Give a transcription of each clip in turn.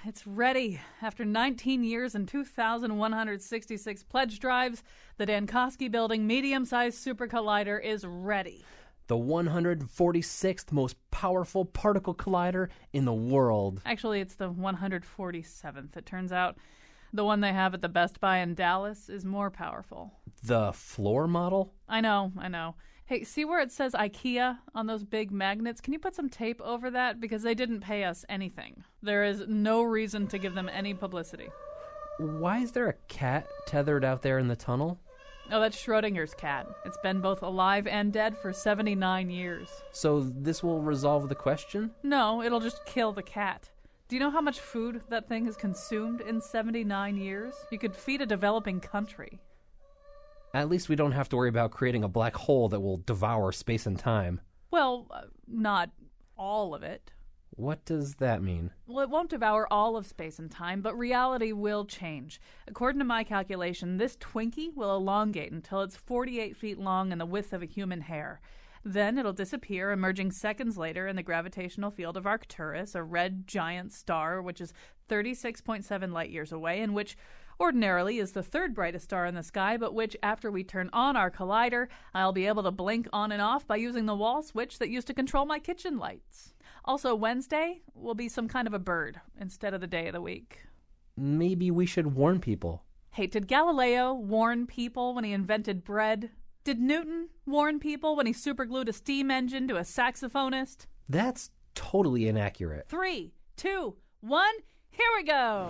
it's ready. After 19 years and 2,166 pledge drives, the Dankoski Building medium-sized super collider is ready. The 146th most powerful particle collider in the world. Actually, it's the 147th. It turns out the one they have at the Best Buy in Dallas is more powerful. The floor model? I know. Hey, see where it says IKEA on those big magnets? Can you put some tape over that? Because they didn't pay us anything. There is no reason to give them any publicity. Why is there a cat tethered out there in the tunnel? Oh, that's Schrodinger's cat. It's been both alive and dead for 79 years. So this will resolve the question? No, it'll just kill the cat. Do you know how much food that thing has consumed in 79 years? You could feed a developing country. At least we don't have to worry about creating a black hole that will devour space and time. Well, not all of it. What does that mean? Well, it won't devour all of space and time, but reality will change. According to my calculation, this Twinkie will elongate until it's 48 feet long and the width of a human hair. Then it'll disappear, emerging seconds later in the gravitational field of Arcturus, a red giant star which is 36.7 light years away, and which ordinarily is the third brightest star in the sky, but which, after we turn on our collider, I'll be able to blink on and off by using the wall switch that used to control my kitchen lights. Also, Wednesday will be some kind of a bird instead of the day of the week. Maybe we should warn people. Hey, did Galileo warn people when he invented bread? Did Newton warn people when he superglued a steam engine to a saxophonist? That's totally inaccurate. 3, 2, 1, here we go!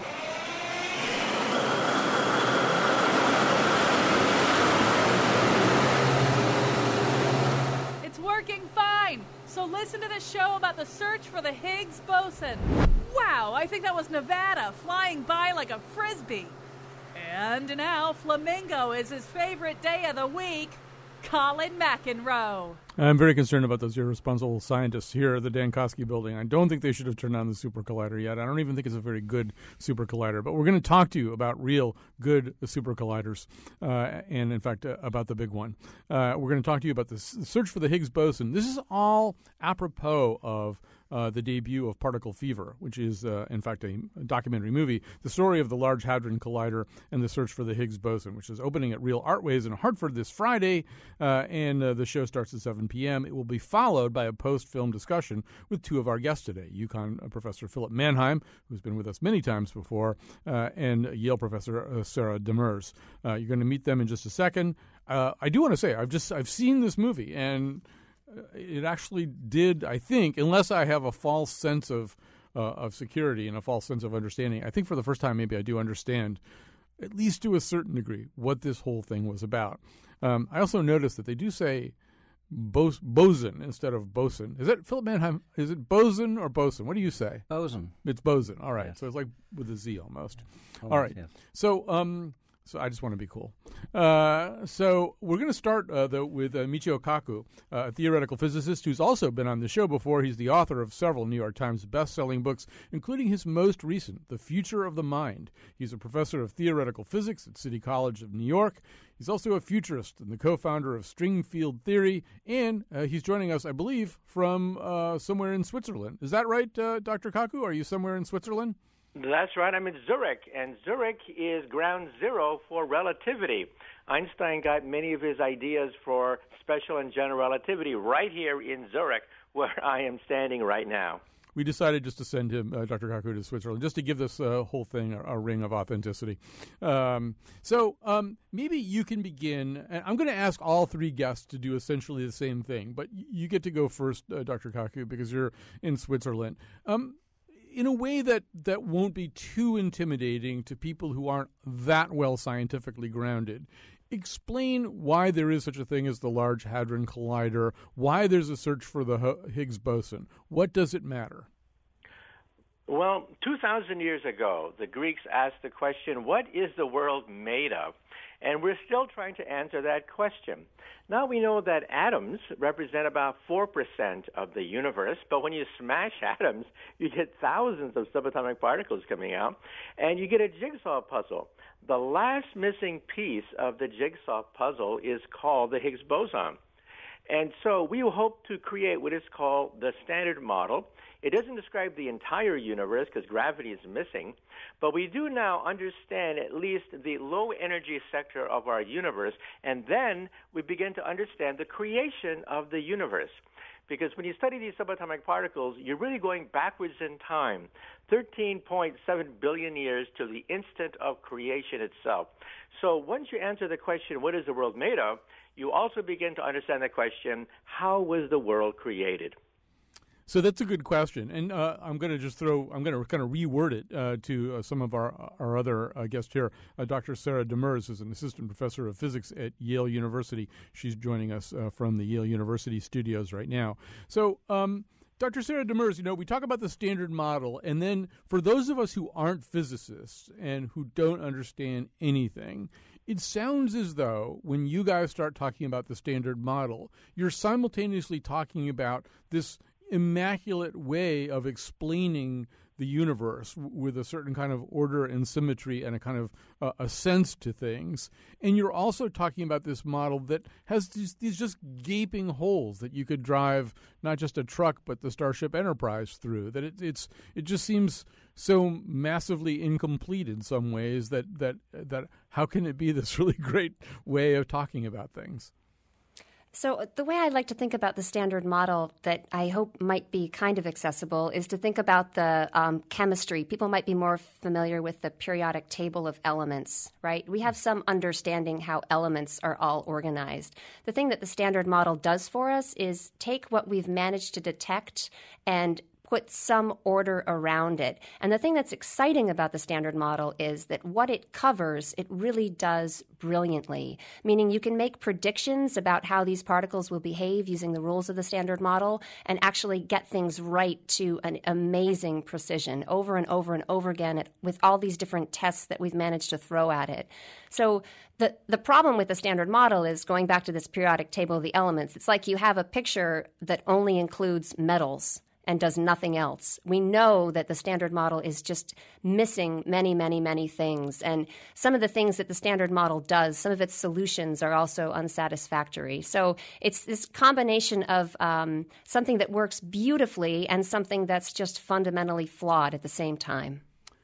It's working fine! So listen to the show about the search for the Higgs boson. Wow, I think that was Nevada flying by like a frisbee. And now Flamingo is his favorite day of the week, Colin McEnroe. I'm very concerned about those irresponsible scientists here at the Dankoski Building. I don't think they should have turned on the super collider yet. I don't even think it's a very good super collider. But we're going to talk to you about real good super colliders and, in fact, about the big one. We're going to talk to you about the search for the Higgs boson. This is all apropos of the debut of Particle Fever, which is, in fact, a documentary movie, the story of the Large Hadron Collider and the search for the Higgs boson, which is opening at Real Artways in Hartford this Friday, and the show starts at 7 p.m. It will be followed by a post-film discussion with two of our guests today, UConn Professor Philip Mannheim, who's been with us many times before, and Yale Professor Sarah Demers. You're going to meet them in just a second. I do want to say, I've seen this movie, and it actually did, I think, unless I have a false sense of security and a false sense of understanding, I think for the first time maybe I do understand, at least to a certain degree, what this whole thing was about. I also noticed that they do say boson instead of boson. Is that Philip Mannheim? Is it boson or boson? What do you say? Boson. It's boson. All right. Yes. So it's like with a Z almost. Almost, all right. yes. So I just want to be cool. So we're going to start with Michio Kaku, a theoretical physicist who's also been on the show before. He's the author of several New York Times best-selling books, including his most recent, The Future of the Mind. He's a professor of theoretical physics at City College of New York. He's also a futurist and the co-founder of string field theory, and he's joining us, I believe, from somewhere in Switzerland. Is that right, Dr. Kaku? Are you somewhere in Switzerland? That's right. I'm in Zurich, and Zurich is ground zero for relativity. Einstein got many of his ideas for special and general relativity right here in Zurich, where I am standing right now. We decided just to send him, Dr. Kaku, to Switzerland, just to give this whole thing a ring of authenticity. So maybe you can begin. And I'm going to ask all three guests to do essentially the same thing, but you get to go first, Dr. Kaku, because you're in Switzerland. In a way that won't be too intimidating to people who aren't that well scientifically grounded. Explain why there is such a thing as the Large Hadron Collider, why there's a search for the Higgs boson. What does it matter? Well, 2,000 years ago, the Greeks asked the question, what is the world made of? And we're still trying to answer that question. Now we know that atoms represent about 4% of the universe, but when you smash atoms, you get thousands of subatomic particles coming out, and you get a jigsaw puzzle. The last missing piece of the jigsaw puzzle is called the Higgs boson. And so we hope to create what is called the Standard Model. It doesn't describe the entire universe because gravity is missing, but we do now understand at least the low energy sector of our universe, and then we begin to understand the creation of the universe. Because when you study these subatomic particles, you're really going backwards in time, 13.7 billion years to the instant of creation itself. So once you answer the question, what is the world made of, you also begin to understand the question, how was the world created? So that's a good question, and I'm going to kind of reword it to some of our other guests here. Dr. Sarah Demers is an assistant professor of physics at Yale University. She's joining us from the Yale University studios right now. So, Dr. Sarah Demers, we talk about the Standard Model, and then for those of us who aren't physicists and who don't understand anything, it sounds as though when you guys start talking about the Standard Model, you're simultaneously talking about this immaculate way of explaining the universe with a certain kind of order and symmetry and a kind of a sense to things. And you're also talking about this model that has these just gaping holes that you could drive not just a truck but the Starship Enterprise through, that it just seems so massively incomplete in some ways that how can it be this really great way of talking about things? So the way I like to think about the Standard Model that I hope might be kind of accessible is to think about the chemistry. People might be more familiar with the periodic table of elements, right? We have some understanding how elements are all organized. The thing that the Standard Model does for us is take what we've managed to detect and put some order around it. And the thing that's exciting about the Standard Model is that what it covers, it really does brilliantly, meaning you can make predictions about how these particles will behave using the rules of the Standard Model and actually get things right to an amazing precision over and over and over again with all these different tests that we've managed to throw at it. So the problem with the Standard Model is going back to this periodic table of the elements. It's like you have a picture that only includes metals and does nothing else. We know that the Standard Model is just missing many, many, many things. And some of the things that the Standard Model does, some of its solutions are also unsatisfactory. So it's this combination of something that works beautifully and something that's just fundamentally flawed at the same time.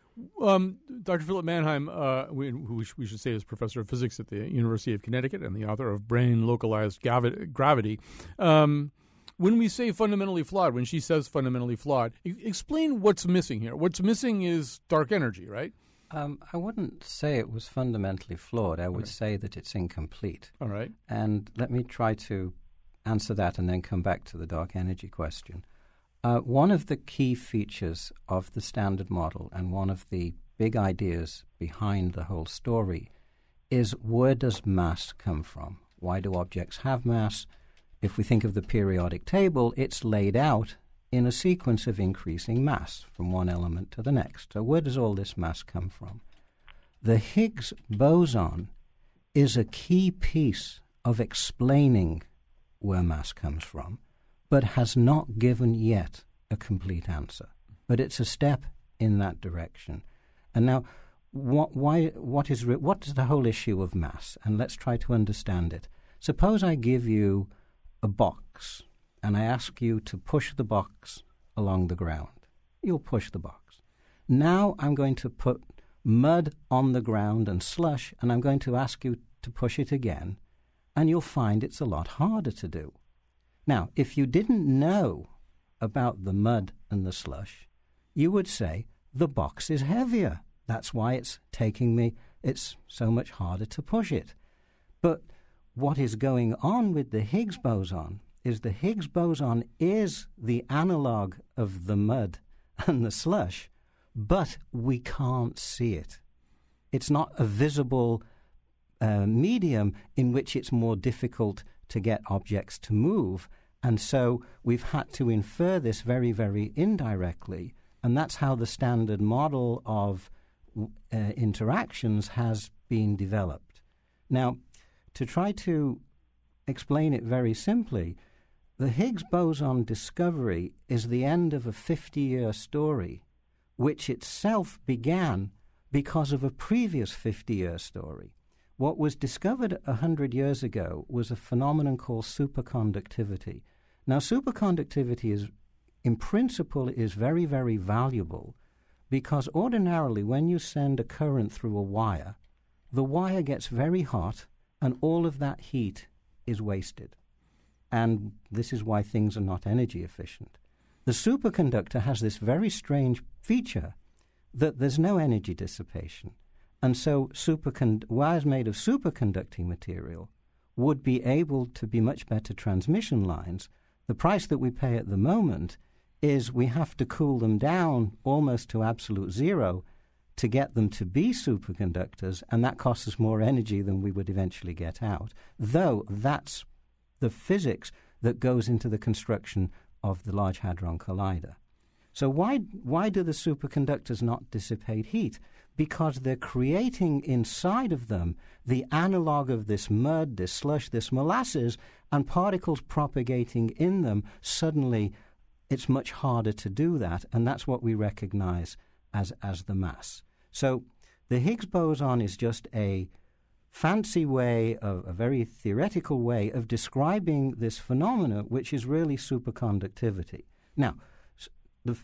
Dr. Philip Mannheim, who we should say is professor of physics at the University of Connecticut and the author of Brain Localized Gravity, when we say fundamentally flawed, when she says fundamentally flawed, explain what's missing here. What's missing is dark energy, right? I wouldn't say it was fundamentally flawed. I would say that it's incomplete. All right. And let me try to answer that and then come back to the dark energy question. One of the key features of the Standard Model and one of the big ideas behind the whole story is, where does mass come from? Why do objects have mass? If we think of the periodic table, it's laid out in a sequence of increasing mass from one element to the next. So where does all this mass come from? The Higgs boson is a key piece of explaining where mass comes from, but has not given yet a complete answer. But it's a step in that direction. And now, what is the whole issue of mass? And let's try to understand it. Suppose I give you a box, and I ask you to push the box along the ground. You'll push the box. Now I'm going to put mud on the ground and slush, and I'm going to ask you to push it again, and you'll find it's a lot harder to do. Now, if you didn't know about the mud and the slush, you would say, the box is heavier. That's why it's so much harder to push it. But what is going on with the Higgs boson is the Higgs boson is the analog of the mud and the slush, but we can't see it. It's not a visible medium in which it's more difficult to get objects to move, and so we've had to infer this very, very indirectly, and that's how the Standard Model of interactions has been developed. Now, to try to explain it very simply, the Higgs boson discovery is the end of a 50-year story, which itself began because of a previous 50-year story. What was discovered 100 years ago was a phenomenon called superconductivity. Now, superconductivity in principle, is very, very valuable because ordinarily when you send a current through a wire, the wire gets very hot and all of that heat is wasted. And this is why things are not energy efficient. The superconductor has this very strange feature that there's no energy dissipation. And so wires made of superconducting material would be able to be much better transmission lines. The price that we pay at the moment is we have to cool them down almost to absolute zero to get them to be superconductors, and that costs us more energy than we would eventually get out, though that's the physics that goes into the construction of the Large Hadron Collider. So why do the superconductors not dissipate heat? Because they're creating inside of them the analog of this mud, this slush, this molasses, and particles propagating in them. Suddenly, it's much harder to do that, and that's what we recognize as the mass. So the Higgs boson is just a fancy way, a very theoretical way of describing this phenomena, which is really superconductivity. Now, the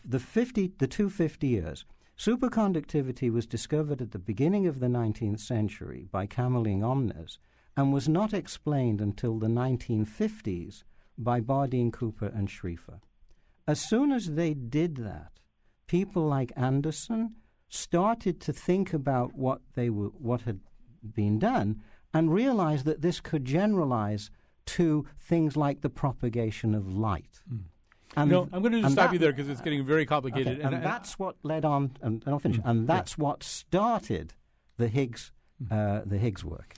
250 years, superconductivity was discovered at the beginning of the 19th century by Kamerlingh Omnes and was not explained until the 1950s by Bardeen, Cooper, and Schrieffer. As soon as they did that, people like Anderson started to think about what had been done and realized that this could generalize to things like the propagation of light. And, I'm going to just stop you there because it's getting very complicated. Okay, and that's what led on, and I'll finish, and that's what started the Higgs work.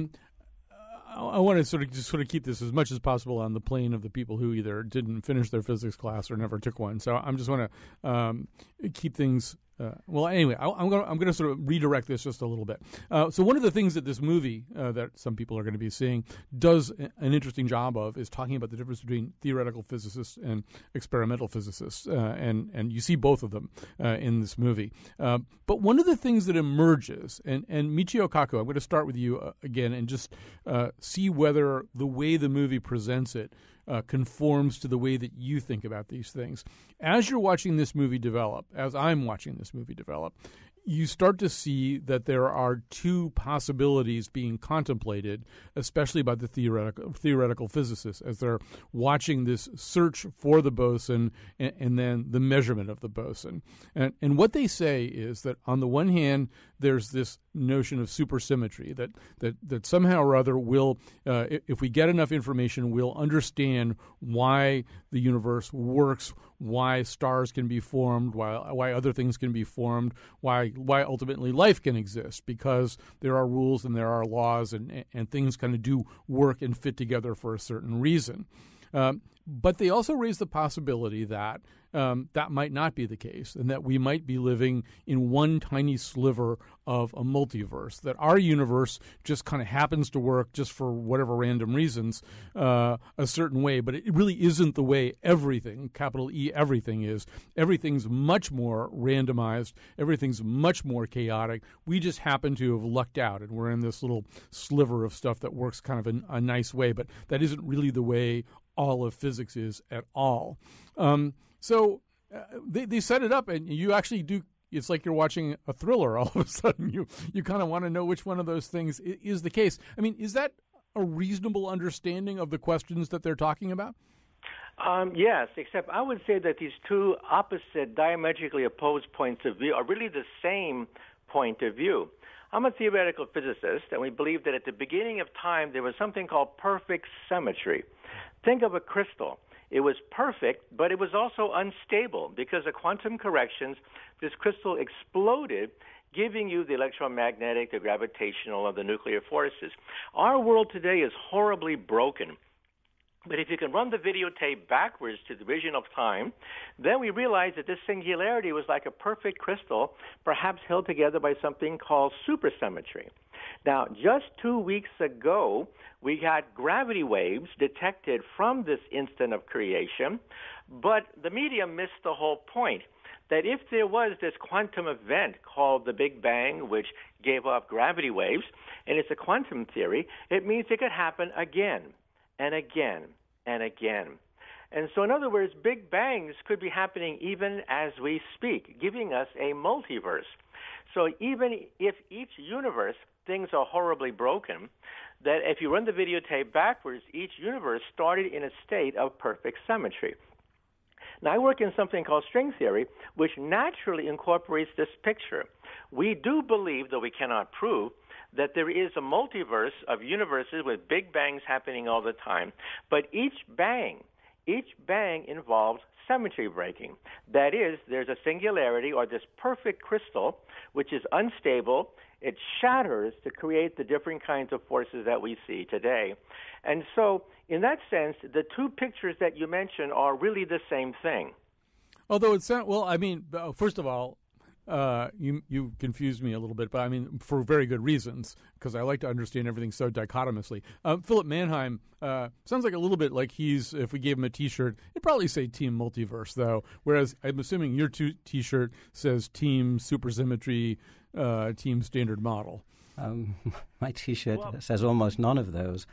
I want to sort of keep this as much as possible on the plane of the people who either didn't finish their physics class or never took one. So I'm just want to keep things. Well, anyway, I'm going to sort of redirect this just a little bit. So one of the things that this movie that some people are going to be seeing does an interesting job of is talking about the difference between theoretical physicists and experimental physicists, and you see both of them in this movie. But one of the things that emerges, and Michio Kaku, I'm going to start with you again and just see whether the way the movie presents it conforms to the way that you think about these things. As you're watching this movie develop, as I'm watching this movie develop, you start to see that there are two possibilities being contemplated, especially by the theoretical physicists, as they're watching this search for the boson and then the measurement of the boson. And what they say is that on the one hand, there's this notion of supersymmetry, that somehow or other will, if we get enough information, we'll understand why the universe works, why stars can be formed, why other things can be formed, why ultimately life can exist, because there are rules and there are laws and things kind of do work and fit together for a certain reason. But they also raise the possibility that that might not be the case, and that we might be living in one tiny sliver of a multiverse, that our universe just kind of happens to work just for whatever random reasons a certain way, but it really isn't the way everything, capital E, everything is. Everything's much more randomized. Everything's much more chaotic. We just happen to have lucked out, and we're in this little sliver of stuff that works kind of in a nice way, but that isn't really the way all of physics is at all. So they set it up, and you actually do. It's like you're watching a thriller. All of a sudden, you kind of want to know which one of those things is the case. I mean, is that a reasonable understanding of the questions that they're talking about? Yes, except I would say that these two opposite, diametrically opposed points of view are really the same point of view. I'm a theoretical physicist, and we believe that at the beginning of time there was something called perfect symmetry. Think of a crystal. It was perfect, but it was also unstable because of quantum corrections. This crystal exploded, giving you the electromagnetic, the gravitational, and the nuclear forces. Our world today is horribly broken. But if you can run the videotape backwards to the vision of time, then we realize that this singularity was like a perfect crystal, perhaps held together by something called supersymmetry. Now, just 2 weeks ago, we had gravity waves detected from this instant of creation, but the media missed the whole point. that if there was this quantum event called the Big Bang, which gave off gravity waves, and it's a quantum theory, it means it could happen again and again and again. And so, in other words, Big Bangs could be happening even as we speak, giving us a multiverse. So even if each universe things are horribly broken, that if you run the videotape backwards, each universe started in a state of perfect symmetry. Now, I work in something called string theory, which naturally incorporates this picture. We do believe, though we cannot prove, that there is a multiverse of universes with big bangs happening all the time, but each bang involves symmetry breaking. That is, there's a singularity or this perfect crystal, which is unstable. It shatters to create the different kinds of forces that we see today. And so, in that sense, the two pictures that you mentioned are really the same thing. Although it sounds, well, I mean, first of all, you confused me a little bit, but I mean, for very good reasons, because I like to understand everything so dichotomously. Philip Mannheim sounds like a little bit like if we gave him a T-shirt, it'd probably say Team Multiverse, though, whereas I'm assuming your T-shirt says Team Supersymmetry, Team Standard Model. My T-shirt says almost none of those.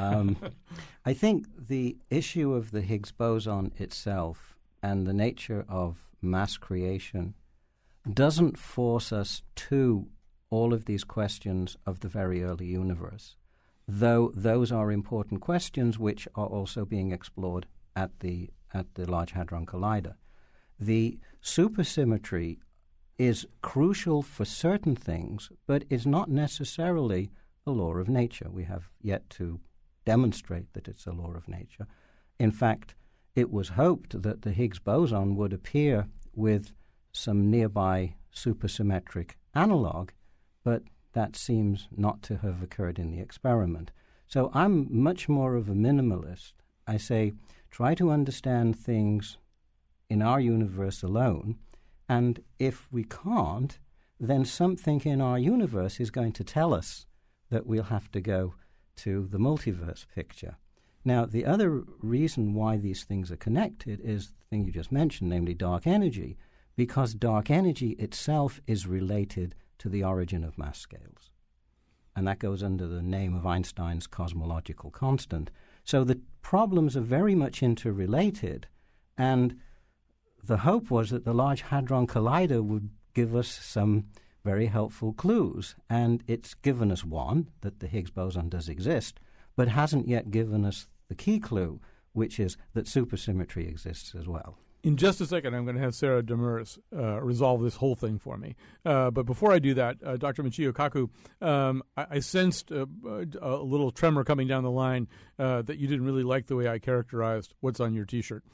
I think the issue of the Higgs boson itself and the nature of mass creation doesn't force us to all of these questions of the very early universe, though those are important questions which are also being explored at the Large Hadron Collider. The supersymmetry is crucial for certain things, but is not necessarily a law of nature. We have yet to demonstrate that it's a law of nature. In fact, it was hoped that the Higgs boson would appear with some nearby supersymmetric analog, but that seems not to have occurred in the experiment. So I'm much more of a minimalist. I say, try to understand things in our universe alone, and if we can't, then something in our universe is going to tell us that we'll have to go to the multiverse picture. Now, the other reason why these things are connected is the thing you just mentioned, namely dark energy, because dark energy itself is related to the origin of mass scales. And that goes under the name of Einstein's cosmological constant. So the problems are very much interrelated, and the hope was that the Large Hadron Collider would give us some very helpful clues. And it's given us one, that the Higgs boson does exist, but hasn't yet given us the key clue, which is that supersymmetry exists as well. In just a second, I'm going to have Sarah Demers resolve this whole thing for me. But before I do that, Dr. Michio Kaku, I sensed a little tremor coming down the line that you didn't really like the way I characterized what's on your T-shirt.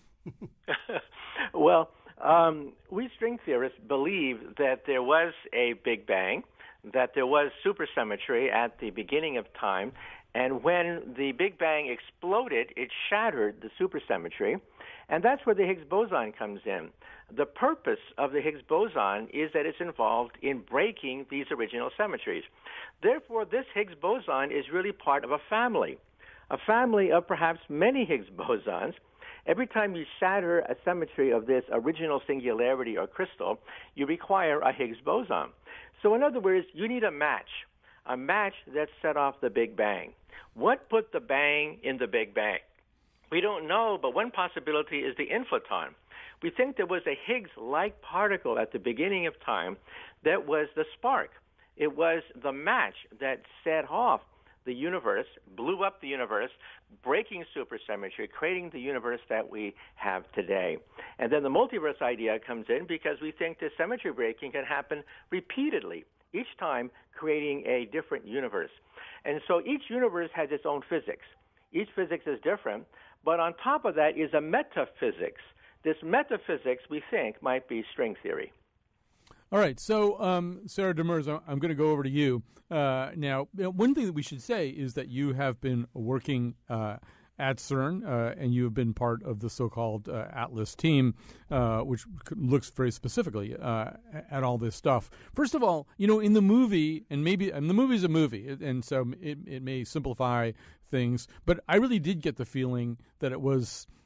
Well, we string theorists believe that there was a Big Bang, that there was supersymmetry at the beginning of time, and when the Big Bang exploded, it shattered the supersymmetry, and that's where the Higgs boson comes in. The purpose of the Higgs boson is that it's involved in breaking these original symmetries. Therefore, this Higgs boson is really part of a family of perhaps many Higgs bosons. Every time you shatter a symmetry of this original singularity or crystal, you require a Higgs boson. So in other words, you need a match that set off the Big Bang. What put the bang in the Big Bang? We don't know, but one possibility is the inflaton. We think there was a Higgs-like particle at the beginning of time that was the spark. It was the match that set off the universe, blew up the universe, breaking supersymmetry, creating the universe that we have today. And then the multiverse idea comes in because we think the symmetry breaking can happen repeatedly, each time creating a different universe. And so each universe has its own physics. Each physics is different, but on top of that is a metaphysics. This metaphysics, we think, might be string theory. All right, so Sarah Demers, I'm going to go over to you. Now, one thing that we should say is that you have been working at CERN, and you have been part of the so-called Atlas team, which looks very specifically at all this stuff. First of all, in the movie, and the movie's a movie, and so it may simplify things, but I really did get the feeling that it was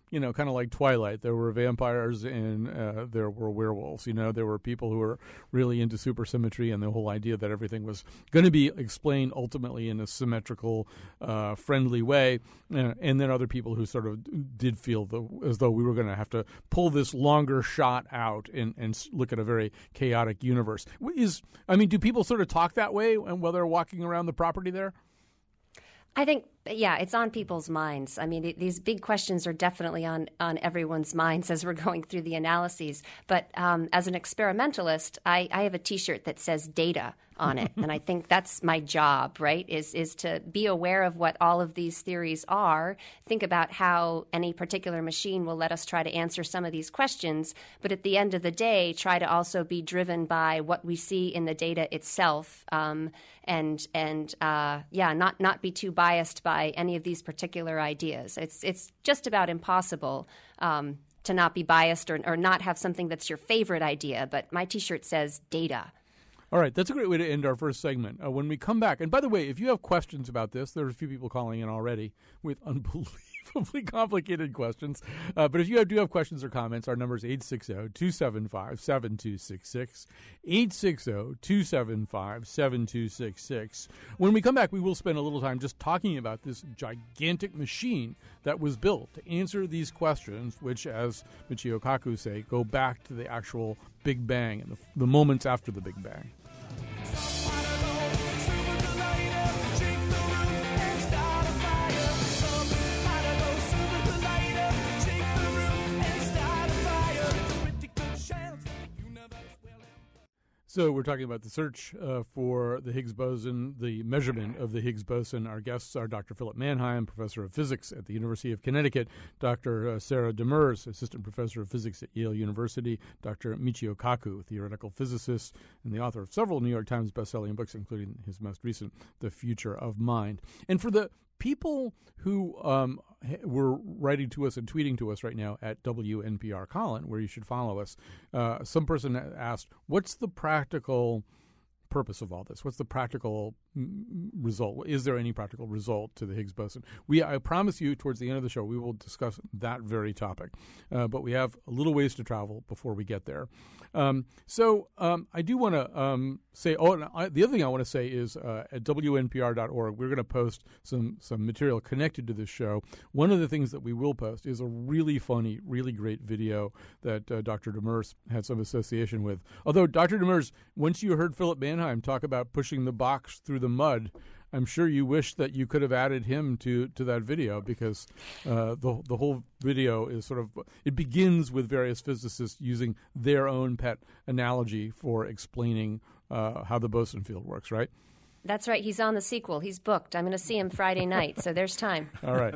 kind of like Twilight. There were vampires and there were werewolves. There were people who were really into supersymmetry and the whole idea that everything was going to be explained ultimately in a symmetrical, friendly way. And then other people who sort of did feel as though we were going to have to pull this longer shot out and look at a very chaotic universe. Do people sort of talk that way while they're walking around the property there? I think, it's on people's minds. I mean, these big questions are definitely on everyone's minds as we're going through the analyses. But as an experimentalist, I have a T-shirt that says data on it. And I think that's my job, right, is to be aware of what all of these theories are, think about how any particular machine will let us try to answer some of these questions, but at the end of the day, try to also be driven by what we see in the data itself, and not be too biased by any of these particular ideas. It's just about impossible to not be biased or not have something that's your favorite idea, but my T-shirt says data. All right, that's a great way to end our first segment. When we come back, and by the way, if you have questions about this, there are a few people calling in already with unbelievably complicated questions. But if you do have questions or comments, our number is 860-275-7266, 860-275-7266. When we come back, we will spend a little time just talking about this gigantic machine that was built to answer these questions, which, as Michio Kaku say, go back to the actual Big Bang and the moments after the Big Bang. So we're talking about the search for the Higgs boson, the measurement of the Higgs boson. Our guests are Dr. Philip Manheim, professor of physics at the University of Connecticut, Dr. Sarah Demers, assistant professor of physics at Yale University, Dr. Michio Kaku, theoretical physicist and the author of several New York Times bestselling books, including his most recent, The Future of Mind. And for the people who were writing to us and tweeting to us right now at WNPR Colin, where you should follow us, some person asked, what's the practical purpose of all this? What's the practical result? Is there any practical result to the Higgs boson? I promise you towards the end of the show we will discuss that very topic, but we have a little ways to travel before we get there. So I do want to say, the other thing I want to say is at WNPR.org, we're going to post some material connected to this show. One of the things that we will post is a really funny, really great video that Dr. Demers had some association with. Although, Dr. Demers, once you heard Philip Manheim talk about pushing the box through the mud, I'm sure you wish that you could have added him to that video, because the whole video is sort of, it begins with various physicists using their own pet analogy for explaining how the boson field works, right? That's right. He's on the sequel. He's booked. I'm going to see him Friday night, so there's time. All right.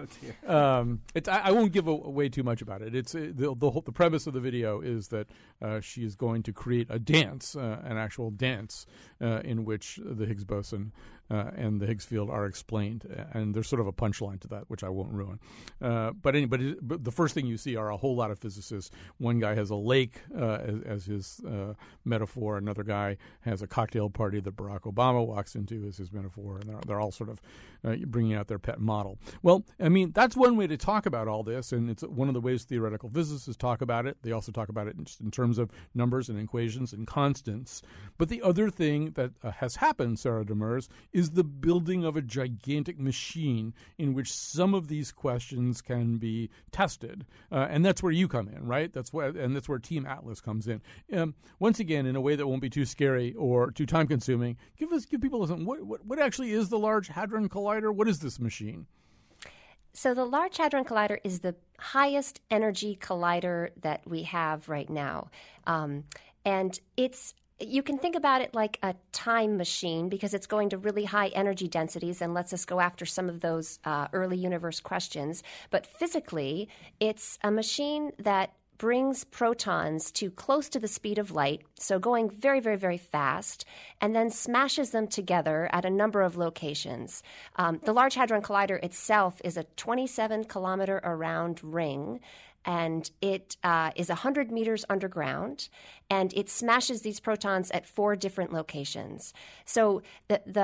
I won't give away too much about it. It's the premise of the video is that she is going to create a dance, an actual dance, in which the Higgs boson and the Higgs field are explained, and there's sort of a punchline to that, which I won't ruin. But the first thing you see are a whole lot of physicists. One guy has a lake as his metaphor. Another guy has a cocktail party that Barack Obama walks into as his metaphor, and they're all sort of bringing out their pet model. Well, I mean, that's one way to talk about all this, and it's one of the ways theoretical physicists talk about it. They also talk about it in terms of numbers and equations and constants. But the other thing that has happened, Sarah Demers, is the building of a gigantic machine in which some of these questions can be tested. And that's where you come in, right? That's where Team Atlas comes in. Once again, in a way that won't be too scary or too time-consuming, give people something. What actually is the Large Hadron Collider? What is this machine? So the Large Hadron Collider is the highest energy collider that we have right now. And you can think about it like a time machine, because it's going to really high energy densities and lets us go after some of those early universe questions. But physically, it's a machine that brings protons to close to the speed of light, so going very, very, very fast, and then smashes them together at a number of locations. The Large Hadron Collider itself is a 27-kilometer around ring, and it is 100 meters underground, and it smashes these protons at 4 different locations. So the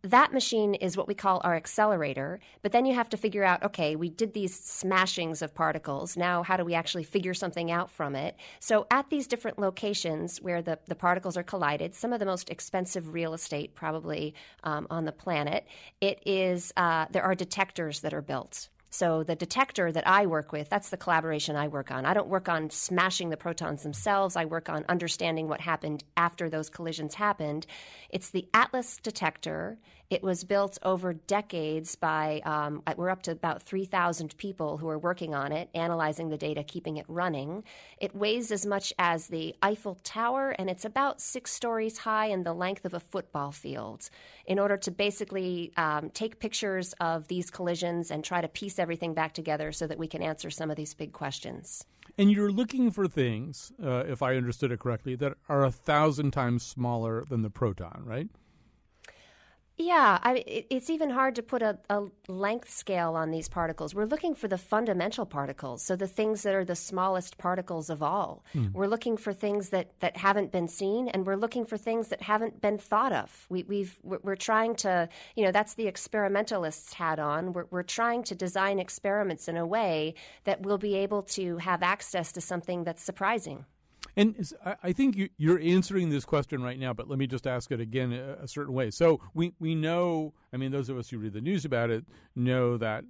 that machine is what we call our accelerator, but then you have to figure out, okay, we did these smashings of particles. Now, how do we actually figure something out from it? So at these different locations where the particles are collided, some of the most expensive real estate probably on the planet, there are detectors that are built. So the detector that I work with, that's the collaboration I work on. I don't work on smashing the protons themselves. I work on understanding what happened after those collisions happened. It's the ATLAS detector. It was built over decades by, we're up to about 3,000 people who are working on it, analyzing the data, keeping it running. It weighs as much as the Eiffel Tower, and it's about 6 stories high and the length of a football field, in order to basically take pictures of these collisions and try to piece everything back together so that we can answer some of these big questions. And you're looking for things, if I understood it correctly, that are 1,000 times smaller than the proton, right? Yeah, it's even hard to put a length scale on these particles. We're looking for the fundamental particles, so the things that are the smallest particles of all. We're looking for things that haven't been seen, and we're looking for things that haven't been thought of. We're trying to, that's the experimentalist's hat on. We're trying to design experiments in a way that we'll be able to have access to something that's surprising. And I think you're answering this question right now, but let me just ask it again a certain way. So we know, those of us who read the news about it know that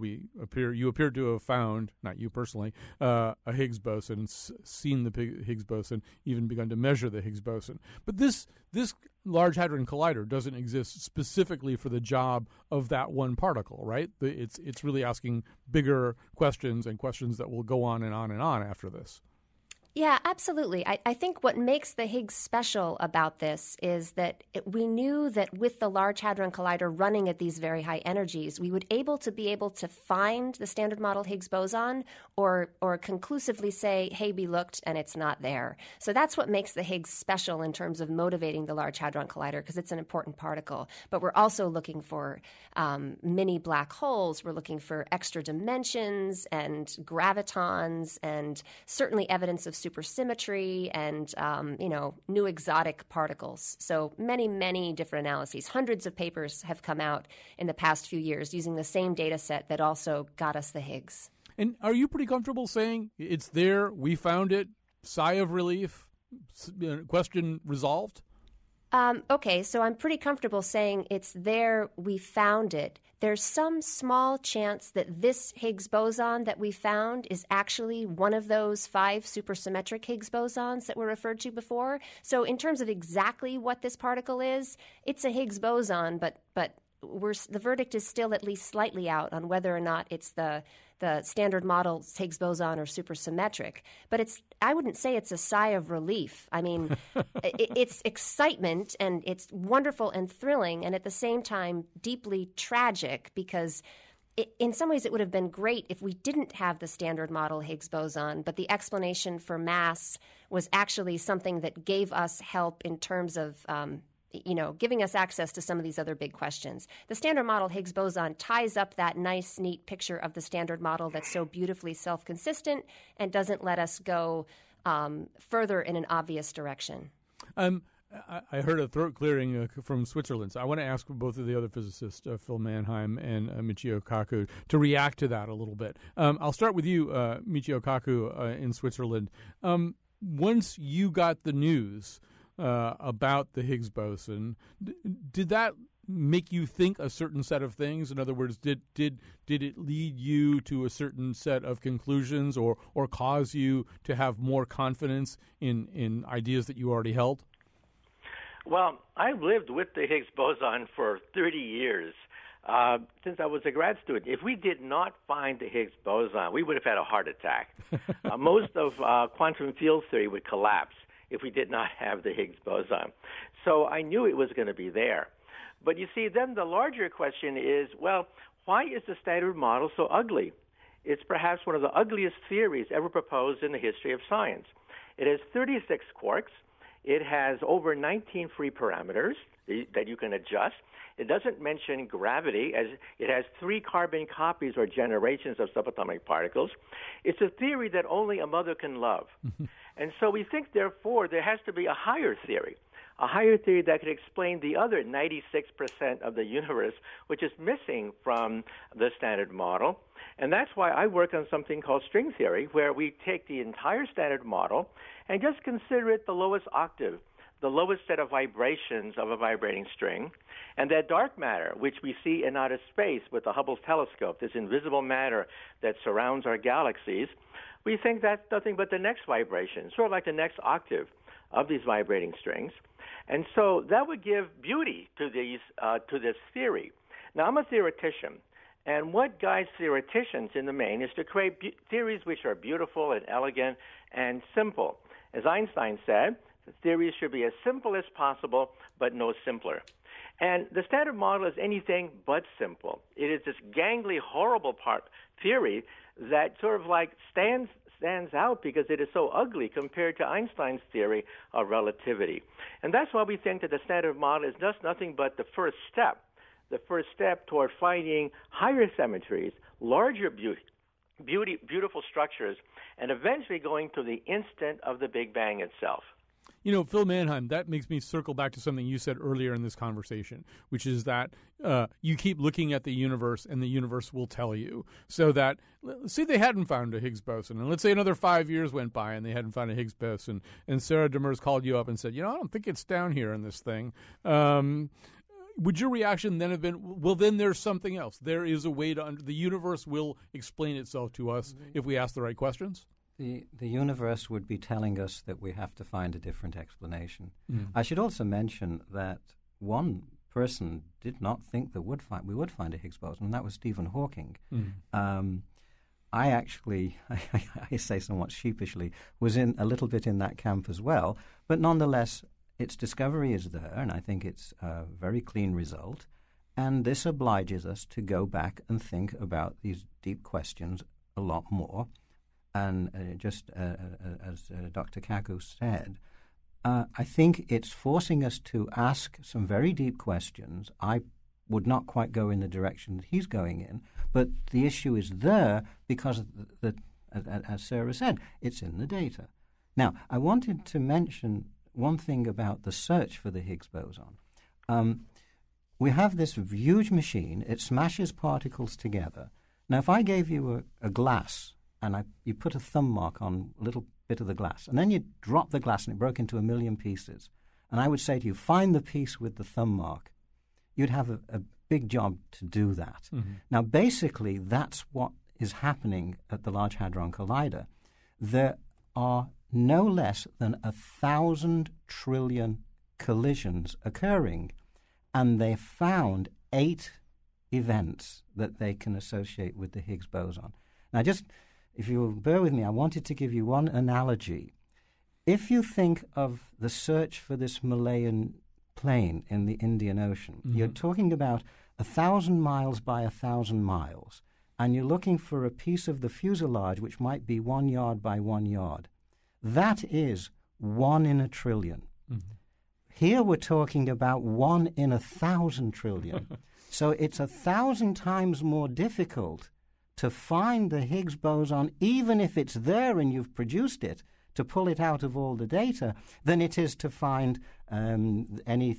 you appear to have found, not you personally, a Higgs boson, seen the Higgs boson, even begun to measure the Higgs boson. But this Large Hadron Collider doesn't exist specifically for the job of that one particle, right? It's really asking bigger questions and questions that will go on and on and on after this. Yeah, absolutely. I think what makes the Higgs special about this is that we knew that with the Large Hadron Collider running at these very high energies, we would be able to find the standard model Higgs boson or conclusively say, hey, we looked and it's not there. So that's what makes the Higgs special in terms of motivating the Large Hadron Collider, because it's an important particle. But we're also looking for mini black holes. We're looking for extra dimensions and gravitons and certainly evidence of supersymmetry and, new exotic particles. So many different analyses. Hundreds of papers have come out in the past few years using the same data set that also got us the Higgs. And are you pretty comfortable saying it's there, we found it, sigh of relief, question resolved? Okay, so I'm pretty comfortable saying it's there, we found it. There's some small chance that this Higgs boson that we found is actually one of those 5 supersymmetric Higgs bosons that were referred to before. So in terms of exactly what this particle is, it's a Higgs boson, but the verdict is still at least slightly out on whether or not it's the standard model Higgs boson or supersymmetric. But I wouldn't say it's a sigh of relief. It's excitement, and it's wonderful and thrilling, and at the same time deeply tragic, because in some ways it would have been great if we didn't have the standard model Higgs boson, but the explanation for mass was actually something that gave us help in terms of giving us access to some of these other big questions. The standard model Higgs boson ties up that nice, neat picture of the standard model that's so beautifully self-consistent and doesn't let us go further in an obvious direction. I heard a throat clearing from Switzerland. So I want to ask both of the other physicists, Phil Mannheim and Michio Kaku, to react to that a little bit. I'll start with you, Michio Kaku, in Switzerland. Once you got the news about the Higgs boson, did that make you think a certain set of things? In other words, did it lead you to a certain set of conclusions or cause you to have more confidence in ideas that you already held? Well, I've lived with the Higgs boson for 30 years. Since I was a grad student. If we did not find the Higgs boson, we would have had a heart attack. Most of quantum field theory would collapse if we did not have the Higgs boson. So I knew it was going to be there. But you see, then the larger question is, well, why is the standard model so ugly? It's perhaps one of the ugliest theories ever proposed in the history of science. It has 36 quarks. It has over 19 free parameters that you can adjust. It doesn't mention gravity, as it has 3 carbon copies or generations of subatomic particles. It's a theory that only a mother can love. And so we think, therefore, there has to be a higher theory, a higher theory that could explain the other 96% of the universe, which is missing from the Standard Model. And that's why I work on something called string theory, where we take the entire Standard Model and just consider it the lowest octave, the lowest set of vibrations of a vibrating string. And that dark matter, which we see in outer space with the Hubble telescope, this invisible matter that surrounds our galaxies, we think that's nothing but the next vibration, sort of like the next octave of these vibrating strings. And so that would give beauty to this theory. Now, I'm a theoretician, and what guides theoreticians in the main is to create theories which are beautiful and elegant and simple. As Einstein said, the theories should be as simple as possible, but no simpler. And the Standard Model is anything but simple. It is this gangly, horrible theory that sort of like stands out because it is so ugly compared to Einstein's theory of relativity. And that's why we think that the Standard Model is just nothing but the first step toward finding higher symmetries, larger beautiful structures, and eventually going to the instant of the Big Bang itself. You know, Phil Mannheim, that makes me circle back to something you said earlier in this conversation, which is that you keep looking at the universe and the universe will tell you. So that, let's say they hadn't found a Higgs boson, and let's say another 5 years went by and they hadn't found a Higgs boson, and Sarah Demers called you up and said, I don't think it's down here in this thing. Would your reaction then have been, well, then there's something else. There is a way the universe will explain itself to us if we ask the right questions? The universe would be telling us that we have to find a different explanation. I should also mention that one person did not think that we would find a Higgs boson, and that was Stephen Hawking. I actually, I say somewhat sheepishly, was in a little bit in that camp as well, but nonetheless, its discovery is there, and I think it's a very clean result, and this obliges us to go back and think about these deep questions a lot more. And just as Dr. Kaku said, I think it's forcing us to ask some very deep questions. I would not quite go in the direction that he's going in, but the issue is there because, as Sarah said, it's in the data. Now, I wanted to mention one thing about the search for the Higgs boson. We have this huge machine. It smashes particles together. Now, if I gave you a glass, and you put a thumb mark on a little bit of the glass, and then you drop the glass and it broke into 1 million pieces, and I would say to you, find the piece with the thumb mark, you'd have a big job to do that. Now, basically, that's what is happening at the Large Hadron Collider. There are no less than 1,000 trillion collisions occurring, and they found 8 events that they can associate with the Higgs boson. Now, just if you will bear with me, I wanted to give you one analogy. If you think of the search for this Malayan plane in the Indian Ocean, you're talking about 1,000 miles by 1,000 miles, and you're looking for a piece of the fuselage which might be 1 yard by 1 yard. That is 1 in a trillion. Here we're talking about 1 in 1,000 trillion. So it's 1,000 times more difficult to find the Higgs boson, even if it's there and you've produced it, to pull it out of all the data, than it is to find any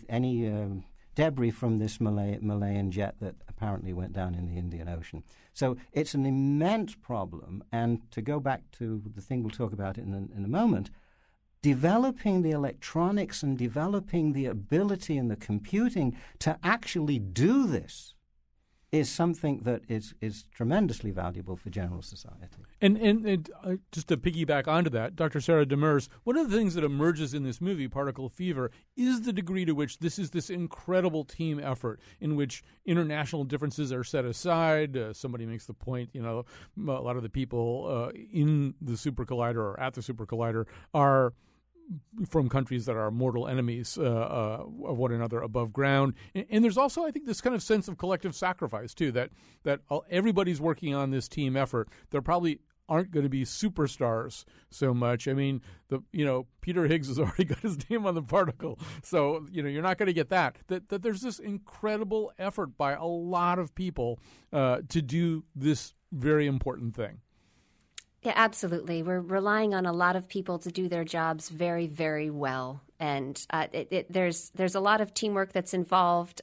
debris from this Malayan jet that apparently went down in the Indian Ocean. So it's an immense problem, and to go back to the thing we'll talk about in a moment, developing the electronics and developing the ability and the computing to actually do this is something that is tremendously valuable for general society. And just to piggyback onto that, Dr. Sarah Demers, one of the things that emerges in this movie, Particle Fever, is the degree to which this is this incredible team effort in which international differences are set aside. Somebody makes the point, a lot of the people in the super collider or at the super collider are from countries that are mortal enemies of one another above ground. And there's also, I think, this kind of sense of collective sacrifice, too, that everybody's working on this team effort. There probably aren't going to be superstars so much. I mean, Peter Higgs has already got his name on the particle, so, you're not going to get that. That there's this incredible effort by a lot of people to do this very important thing. Yeah, absolutely. We're relying on a lot of people to do their jobs very, very well. And there's a lot of teamwork that's involved.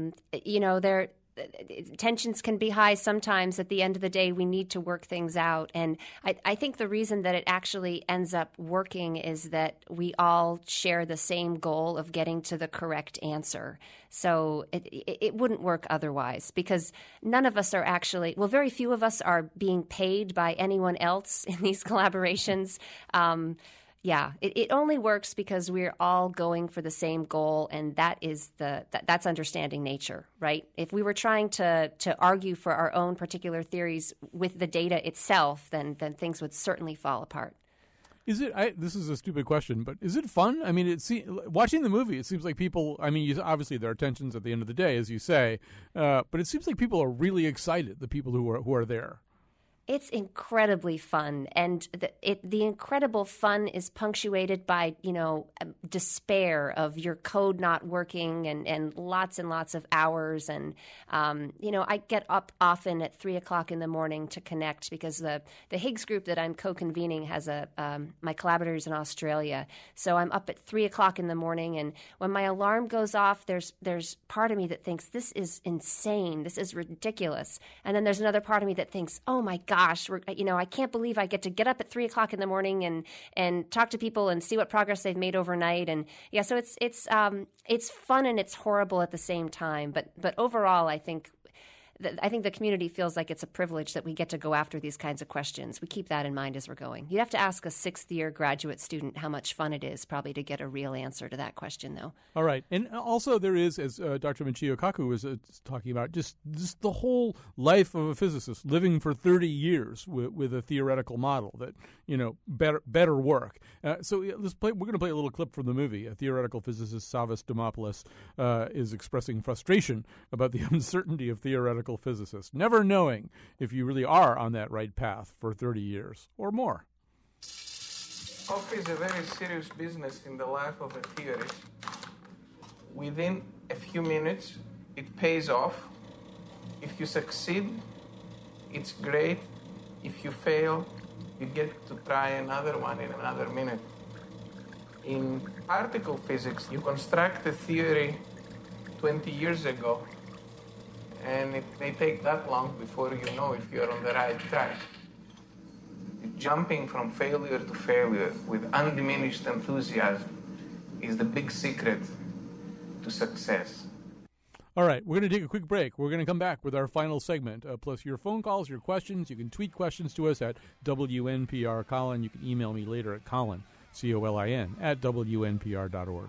Tensions can be high sometimes. At the end of the day, we need to work things out. And I think the reason that it actually ends up working is that we all share the same goal of getting to the correct answer. So it wouldn't work otherwise, because none of us are actually, well, very few of us are being paid by anyone else in these collaborations. Yeah, it only works because we're all going for the same goal, and that's understanding nature, right? If we were trying to argue for our own particular theories with the data itself, then things would certainly fall apart. Is it? This is a stupid question, but is it fun? I mean, watching the movie, it seems like people. I mean, obviously there are tensions at the end of the day, as you say, but it seems like people are really excited. The people who are there. It's incredibly fun, and the incredible fun is punctuated by, despair of your code not working and lots of hours. And, I get up often at 3 o'clock in the morning to connect, because the Higgs group that I'm co-convening has my collaborators in Australia. So I'm up at 3 o'clock in the morning, and when my alarm goes off, there's part of me that thinks, this is insane, this is ridiculous. And then there's another part of me that thinks, oh my gosh, I can't believe I get to get up at 3 o'clock in the morning and talk to people and see what progress they've made overnight. And yeah, so it's fun and it's horrible at the same time. But overall, I think the community feels like it's a privilege that we get to go after these kinds of questions. We keep that in mind as we're going. You'd have to ask a sixth-year graduate student how much fun it is, probably, to get a real answer to that question, though. All right. And also there is, as Dr. Michio Kaku was talking about, just the whole life of a physicist, living for 30 years with a theoretical model that, better work. So we're going to play a little clip from the movie. A theoretical physicist, Savas Dimopoulos, is expressing frustration about the uncertainty of theoretical physicists, never knowing if you really are on that right path for 30 years or more. Coffee is a very serious business in the life of a theorist. Within a few minutes, it pays off. If you succeed, it's great. If you fail, you get to try another one in another minute. In particle physics, you construct a theory 20 years ago, and it may take that long before you know if you're on the right track. Jumping from failure to failure with undiminished enthusiasm is the big secret to success. All right, we're going to take a quick break. We're going to come back with our final segment, plus your phone calls, your questions. You can tweet questions to us at WNPR Colin. You can email me later at Colin, Colin, at WNPR.org.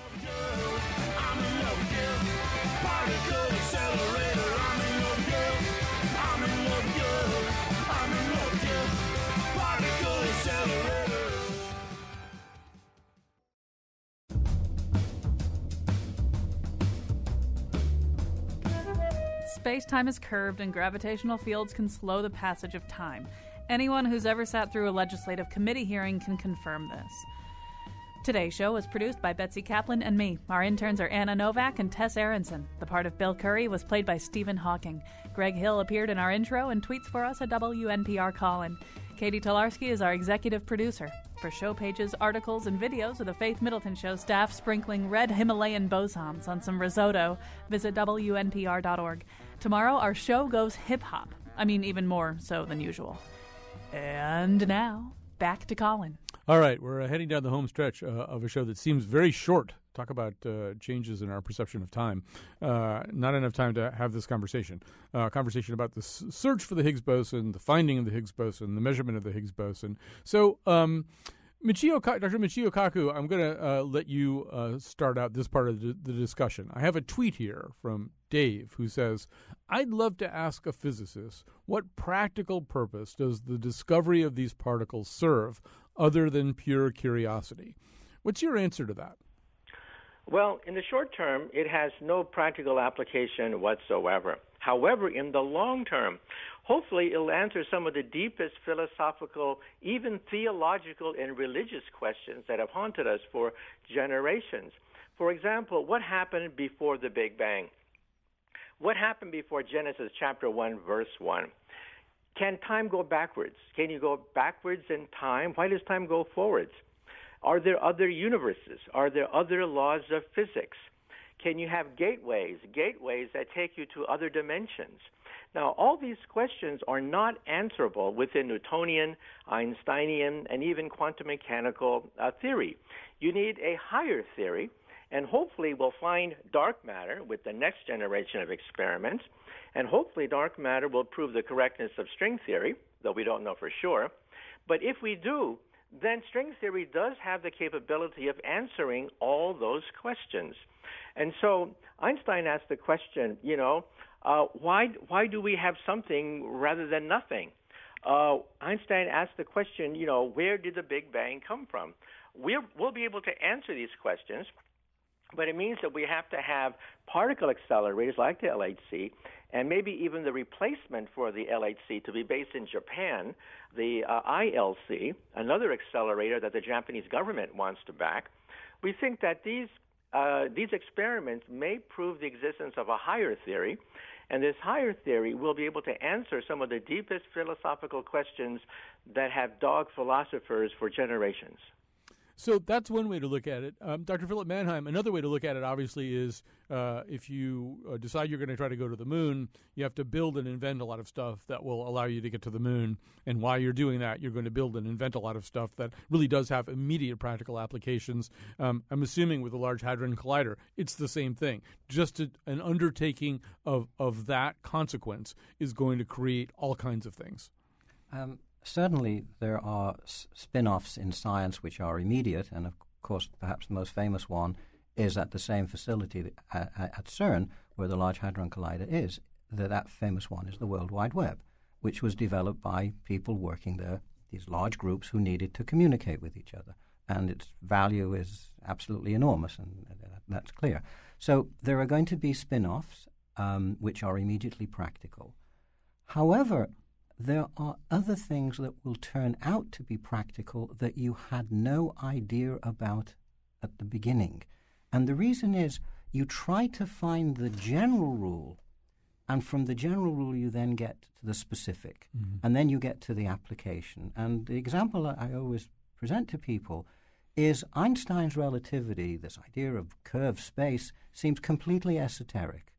Space-time is curved, and gravitational fields can slow the passage of time. Anyone who's ever sat through a legislative committee hearing can confirm this. Today's show was produced by Betsy Kaplan and me. Our interns are Anna Novak and Tess Aronson. The part of Bill Curry was played by Stephen Hawking. Greg Hill appeared in our intro and tweets for us at WNPR Colin. Katie Tolarski is our executive producer. For show pages, articles, and videos of the Faith Middleton Show staff sprinkling red Himalayan bosons on some risotto, visit WNPR.org. Tomorrow, our show goes hip-hop. I mean, even more so than usual. And now, back to Colin. All right, we're heading down the home stretch of a show that seems very short. Talk about changes in our perception of time. Not enough time to have this conversation. Conversation about the search for the Higgs boson, the finding of the Higgs boson, the measurement of the Higgs boson. So, Dr. Michio Kaku, I'm going to let you start out this part of the discussion. I have a tweet here from Dave who says, I'd love to ask a physicist, what practical purpose does the discovery of these particles serve other than pure curiosity? What's your answer to that? Well, in the short term, it has no practical application whatsoever. However, in the long term, hopefully it'll answer some of the deepest philosophical, even theological and religious questions that have haunted us for generations. For example, what happened before the Big Bang? What happened before Genesis chapter 1, verse 1? Can time go backwards? Can you go backwards in time? Why does time go forwards? Are there other universes? Are there other laws of physics? Can you have gateways that take you to other dimensions? Now, all these questions are not answerable within Newtonian, Einsteinian, and even quantum mechanical theory. You need a higher theory, and hopefully we'll find dark matter with the next generation of experiments, and hopefully dark matter will prove the correctness of string theory, though we don't know for sure. But if we do, then string theory does have the capability of answering all those questions. And so Einstein asked the question, why do we have something rather than nothing? Einstein asked the question, where did the Big Bang come from? We'll be able to answer these questions, but it means that we have to have particle accelerators like the LHC, and maybe even the replacement for the LHC to be based in Japan, the ILC, another accelerator that the Japanese government wants to back. We think that these experiments may prove the existence of a higher theory, and this higher theory will be able to answer some of the deepest philosophical questions that have dogged philosophers for generations. So that's one way to look at it. Dr. Philip Mannheim, another way to look at it, obviously, is if you decide you're going to try to go to the moon, you have to build and invent a lot of stuff that will allow you to get to the moon. And while you're doing that, you're going to build and invent a lot of stuff that really does have immediate practical applications. I'm assuming with the Large Hadron Collider, it's the same thing. Just an undertaking of that consequence is going to create all kinds of things. Certainly, there are spin-offs in science which are immediate, and of course, perhaps the most famous one is at the same facility at CERN, where the Large Hadron Collider is. That famous one is the World Wide Web, which was developed by people working there, these large groups who needed to communicate with each other, and its value is absolutely enormous, and that's clear. So there are going to be spin-offs which are immediately practical. However, there are other things that will turn out to be practical that you had no idea about at the beginning. And the reason is you try to find the general rule, and from the general rule you then get to the specific, and then you get to the application. And the example I always present to people is Einstein's relativity, this idea of curved space, seems completely esoteric.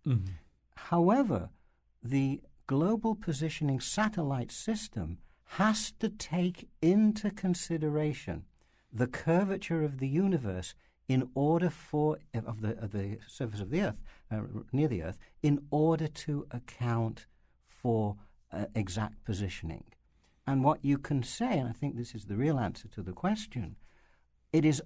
However, the global positioning satellite system has to take into consideration the curvature of the universe in order of the surface of the Earth, near the Earth, in order to account for exact positioning. And what you can say, and I think this is the real answer to the question, it is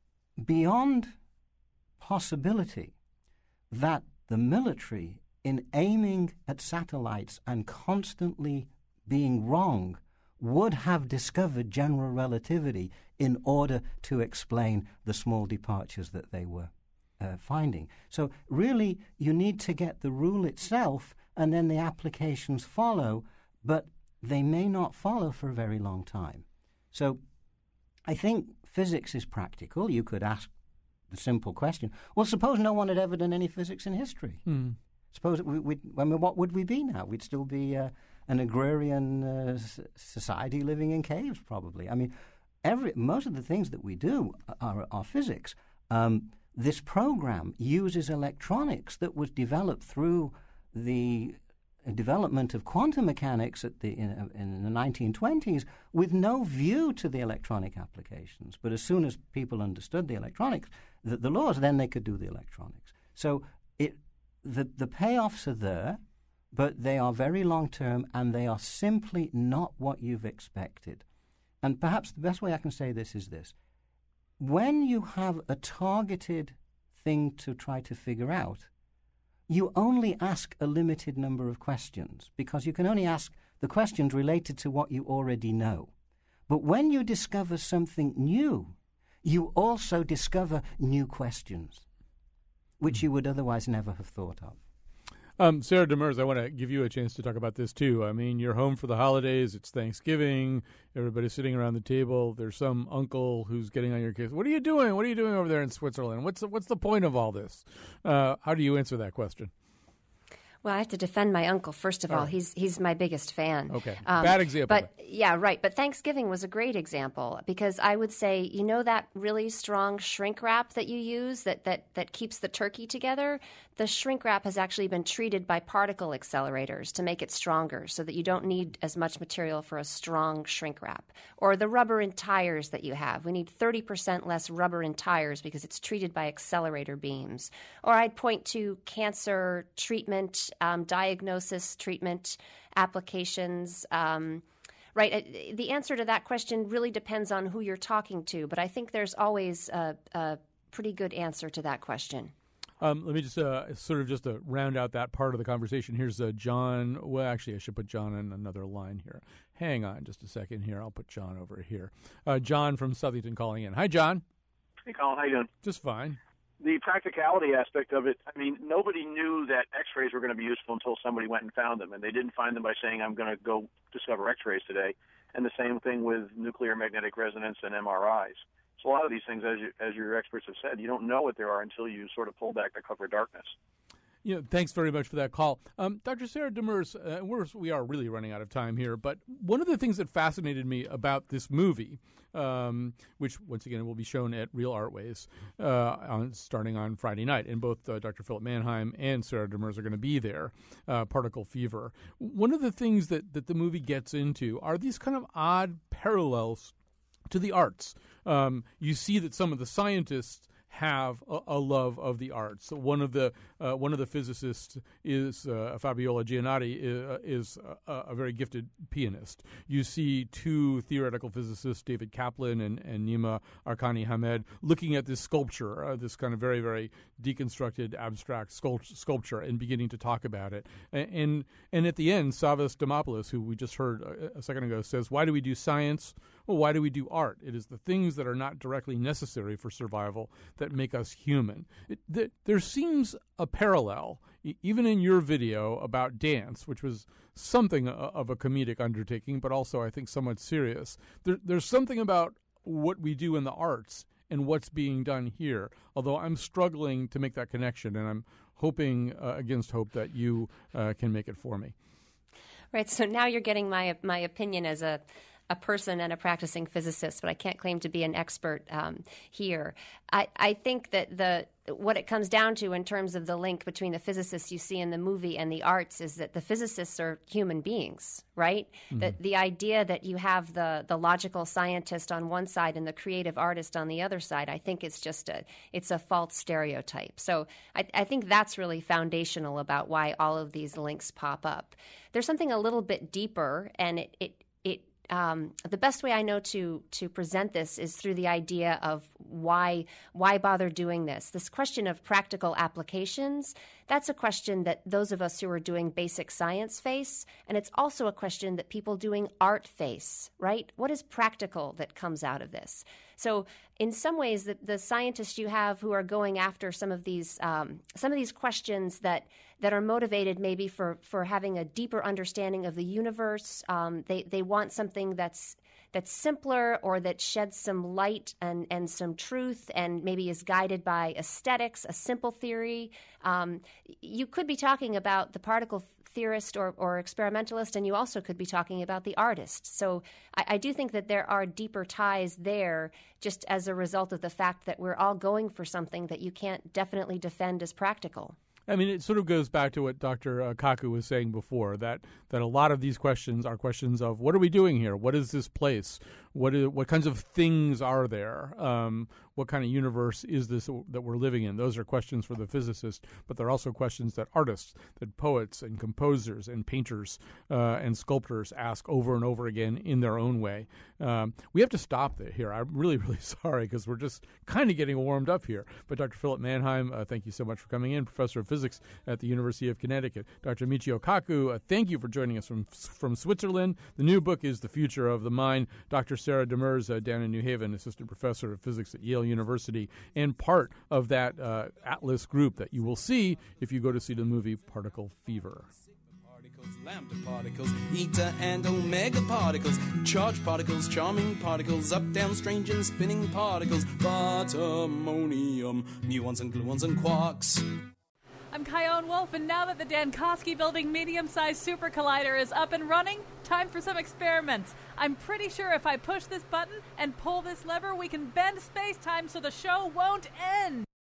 beyond possibility that the military, in aiming at satellites and constantly being wrong, would have discovered general relativity in order to explain the small departures that they were finding. So really, you need to get the rule itself, and then the applications follow, but they may not follow for a very long time. So I think physics is practical. You could ask the simple question, well, suppose no one had ever done any physics in history. Suppose what would we be now? We'd still be an agrarian society living in caves, probably. I mean, most of the things that we do are physics. This program uses electronics that was developed through the development of quantum mechanics in the 1920s with no view to the electronic applications. But as soon as people understood the electronics, the laws, then they could do the electronics. So the payoffs are there, but they are very long-term, and they are simply not what you've expected. And perhaps the best way I can say this is this. When you have a targeted thing to try to figure out, you only ask a limited number of questions, because you can only ask the questions related to what you already know. But when you discover something new, you also discover new questions, which you would otherwise never have thought of. Sarah Demers, I want to give you a chance to talk about this too. I mean, you're home for the holidays. It's Thanksgiving. Everybody's sitting around the table. There's some uncle who's getting on your case. What are you doing? What are you doing over there in Switzerland? What's the point of all this? How do you answer that question? Well, I have to defend my uncle, first of all. He's my biggest fan. Okay. Bad example. But yeah, right. But Thanksgiving was a great example because I would say, you know that really strong shrink wrap that you use that keeps the turkey together? The shrink wrap has actually been treated by particle accelerators to make it stronger so that you don't need as much material for a strong shrink wrap. Or the rubber in tires that you have. We need 30% less rubber in tires because it's treated by accelerator beams. Or I'd point to cancer treatment, diagnosis, treatment, applications. Right. The answer to that question really depends on who you're talking to, but I think there's always a pretty good answer to that question. Let me just to round out that part of the conversation. Here's John. Well, actually, I should put John on another line here. Hang on just a second here. I'll put John over here. John from Southington calling in. Hi, John. Hey, Colin. How you doing? Just fine. The practicality aspect of it, I mean, nobody knew that X-rays were going to be useful until somebody went and found them, and they didn't find them by saying, I'm going to go discover X-rays today. And the same thing with nuclear magnetic resonance and MRIs. So a lot of these things, as your experts have said, you don't know what they are until you sort of pull back the cover of darkness. Thanks very much for that call. Dr. Sarah Demers, we are really running out of time here, but one of the things that fascinated me about this movie, which, once again, will be shown at Real Artways starting on Friday night, and both Dr. Philip Mannheim and Sarah Demers are going to be there, Particle Fever. One of the things that the movie gets into are these kind of odd parallels to the arts. You see that some of the scientists have a love of the arts. So one of the physicists is Fabiola Giannotti is a very gifted pianist. You see two theoretical physicists, David Kaplan and Nima Arkani Hamed, looking at this sculpture, this kind of very, very deconstructed abstract sculpture, and beginning to talk about it. And at the end, Savas Dimopoulos, who we just heard a second ago, says, "Why do we do science? Well, why do we do art? It is the things that are not directly necessary for survival that make us human." There seems a parallel, even in your video about dance, which was something of a comedic undertaking, but also, I think, somewhat serious. There's something about what we do in the arts and what's being done here, although I'm struggling to make that connection, and I'm hoping against hope that you can make it for me. Right, so now you're getting my opinion as a person and a practicing physicist, but I can't claim to be an expert here. I think that what it comes down to in terms of the link between the physicists you see in the movie and the arts is that the physicists are human beings, right? Mm-hmm. That the idea that you have the logical scientist on one side and the creative artist on the other side, I think it's just a false stereotype. So I think that's really foundational about why all of these links pop up. There's something a little bit deeper, and the best way I know to present this is through the idea of why bother doing this. This question of practical applications, that's a question that those of us who are doing basic science face, and it's also a question that people doing art face, right? What is practical that comes out of this? So in some ways, the scientists you have who are going after some of these questions that are motivated maybe for having a deeper understanding of the universe, they want something that's simpler or that sheds some light and some truth and maybe is guided by aesthetics, a simple theory. You could be talking about the particle theorist or experimentalist, and you also could be talking about the artist. So I do think that there are deeper ties there just as a result of the fact that we're all going for something that you can't definitely defend as practical. I mean, it sort of goes back to what Dr. Kaku was saying before, that a lot of these questions are questions of what are we doing here? What is this place? What kinds of things are there? What kind of universe is this that we're living in? Those are questions for the physicist, but they're also questions that artists, that poets and composers and painters and sculptors ask over and over again in their own way. We have to stop here. I'm really, really sorry because we're just kind of getting warmed up here. But Dr. Philip Mannheim, thank you so much for coming in, Professor of Physics at the University of Connecticut. Dr. Michio Kaku, thank you for joining us from Switzerland. The new book is The Future of the Mind. Dr. Sarah Demers, down in New Haven, Assistant Professor of Physics at Yale University, and part of that Atlas group that you will see if you go to see the movie Particle Fever. Lambda particles, eta and omega particles, charged particles, charming particles, up, down, strange and spinning particles, bottomonium, muons and gluons and quarks. I'm Kyone Wolf, and now that the Dankosky Building medium-sized super collider is up and running, time for some experiments. I'm pretty sure if I push this button and pull this lever, we can bend space-time so the show won't end.